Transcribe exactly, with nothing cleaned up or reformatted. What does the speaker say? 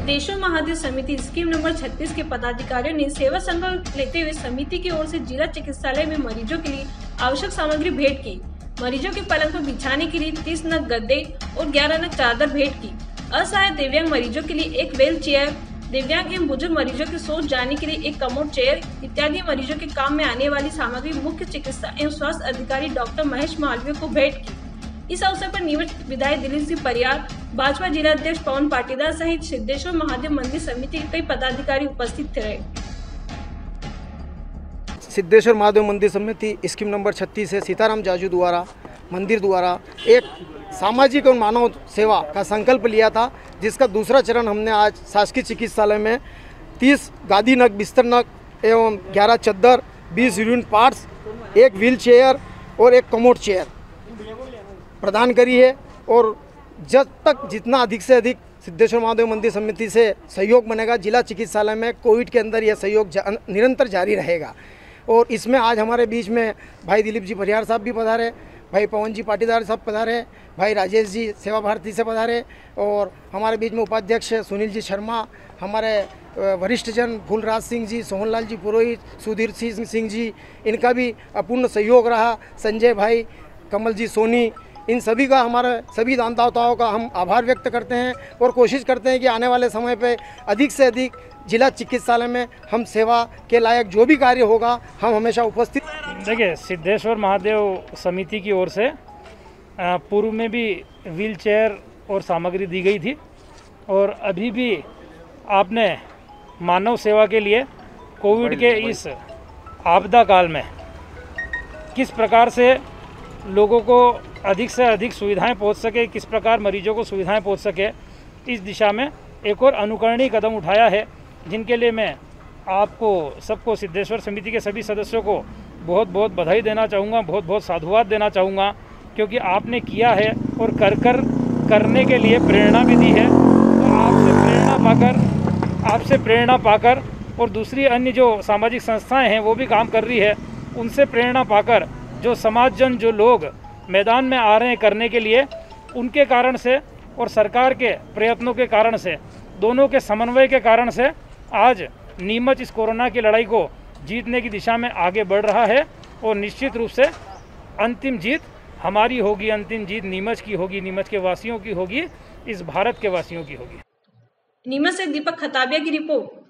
सिद्धेश्वर महादेव समिति scheme number छत्तीस के पदाधिकारियों ने सेवा संकल्प लेते हुए समिति की ओर से जिला चिकित्सालय में मरीजों के लिए आवश्यक सामग्री भेंट की। मरीजों के पलंग पर बिछाने के लिए तीस नग गद्दे और ग्यारह नग चादर भेंट की। असहाय दिव्यांग मरीजों के लिए एक व्हील चेयर, दिव्यांग एवं बुजुर्ग मरीजों के सोच जाने के लिए एक कमोड चेयर इत्यादि मरीजों के काम में आने वाली सामग्री मुख्य चिकित्सा एवं स्वास्थ्य अधिकारी डॉक्टर महेश मालवीय को भेंट की। इस अवसर पर नीमच विधायक दिलीप सिंह परियार, भाजपा जिला अध्यक्ष पवन पाटीदार सहित सिद्धेश्वर महादेव मंदिर समिति के कई पदाधिकारी उपस्थित रहे। सिद्धेश्वर महादेव मंदिर समिति स्कीम नंबर छत्तीस है सीताराम जाजू द्वारा मंदिर द्वारा एक सामाजिक और मानव सेवा का संकल्प लिया था, जिसका दूसरा चरण हमने आज शासकीय चिकित्सालय में तीस गादी नग बिस्तर नग एवं ग्यारह चद्दर, बीस यूरिन पार्ट्स, एक व्हील चेयर और एक कमोड चेयर प्रदान करी है। और जब तक जितना अधिक से अधिक सिद्धेश्वर महादेव मंदिर समिति से सहयोग बनेगा, जिला चिकित्सालय में कोविड के अंदर यह सहयोग जा, निरंतर जारी रहेगा। और इसमें आज हमारे बीच में भाई दिलीप जी परियार साहब भी पधारे, भाई पवन जी पाटीदार साहब पधारे, भाई राजेश जी सेवा भारती से पधारे, और हमारे बीच में उपाध्यक्ष सुनील जी शर्मा, हमारे वरिष्ठ जन फूलराज सिंह जी, सोहनलाल जी पुरोहित, सुधीर सिंह सिंह जी, इनका भी अपूर्ण सहयोग रहा, संजय भाई, कमल जी सोनी, इन सभी का हमारे सभी दानदाताओं का हम आभार व्यक्त करते हैं और कोशिश करते हैं कि आने वाले समय पे अधिक से अधिक जिला चिकित्सालय में हम सेवा के लायक जो भी कार्य होगा हम हमेशा उपस्थित। देखिए, सिद्धेश्वर महादेव समिति की ओर से पूर्व में भी व्हील चेयर और सामग्री दी गई थी, और अभी भी आपने मानव सेवा के लिए कोविड के इस आपदा काल में किस प्रकार से लोगों को अधिक से अधिक सुविधाएं पहुंच सके, किस प्रकार मरीजों को सुविधाएं पहुंच सके, इस दिशा में एक और अनुकरणीय कदम उठाया है, जिनके लिए मैं आपको सबको, सिद्धेश्वर समिति के सभी सदस्यों को बहुत बहुत बधाई देना चाहूँगा, बहुत बहुत साधुवाद देना चाहूँगा, क्योंकि आपने किया है और कर कर करने के लिए प्रेरणा भी दी है। तो आपसे प्रेरणा पाकर आपसे प्रेरणा पाकर और दूसरी अन्य जो सामाजिक संस्थाएँ हैं वो भी काम कर रही है, उनसे प्रेरणा पाकर जो समाजजन, जो लोग मैदान में आ रहे हैं करने के लिए, उनके कारण से और सरकार के प्रयत्नों के कारण से, दोनों के समन्वय के कारण से आज नीमच इस कोरोना की लड़ाई को जीतने की दिशा में आगे बढ़ रहा है। और निश्चित रूप से अंतिम जीत हमारी होगी, अंतिम जीत नीमच की होगी, नीमच के वासियों की होगी, इस भारत के वासियों की होगी। नीमच से दीपक खताबिया की रिपोर्ट।